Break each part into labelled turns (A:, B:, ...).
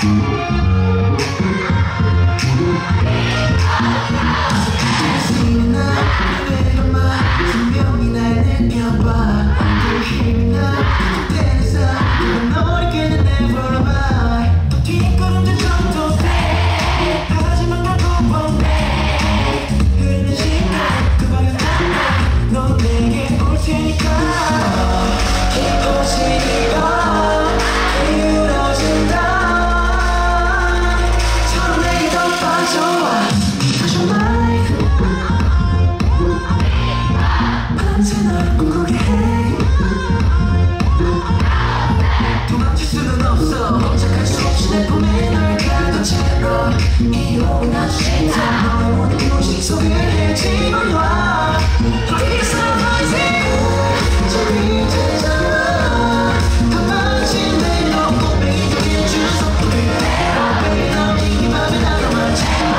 A: 도망칠 수는 없어. 혼자갈 수 없이 내 품에 널 가둔 채로 이로운 아주 진짜 너의 모든 교식 속에 헤집어 놔. 어디서 너의 저기 되잖아. 도망친 내로 꽃뱅이 속에 주소 그대로 baby 넌 이 맘에 나가만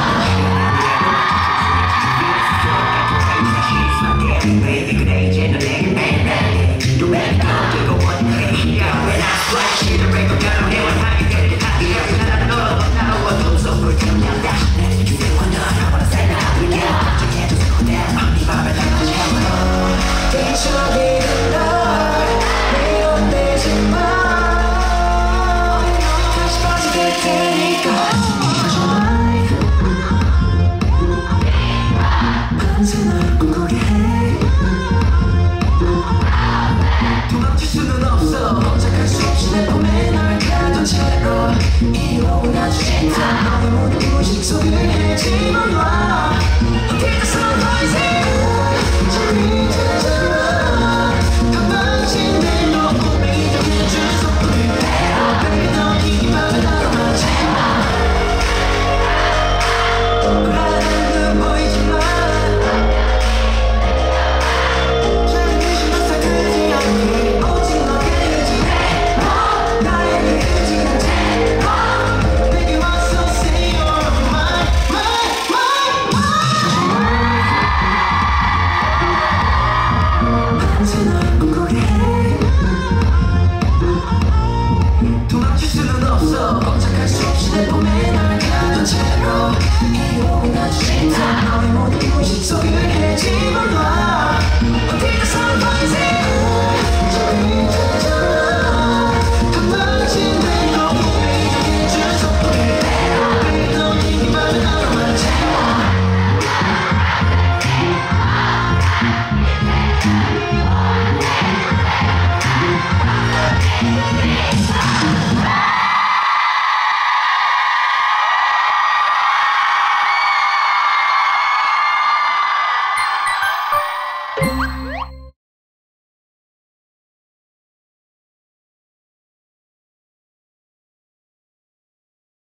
A: baby 그래 이제 너 내게 매일매일 또 매일 뜨고 원해 시간 when I strike shit the break of down here when I get it happy every night I know now what I'm so good to me that you feel one night I wanna say that we get you can't just go down 이 밤에 나가지 않아 잊혀지는 날 미련되지 마 다시 빠지게 되니까 밤새 널 꿈꾸게 해 도망칠 수는 없어. 혼자 갈 수 없이 내 품에 널 가둔 채로 이로운 아주 진짜 너의 모든 의식 속에 헤집어 놔.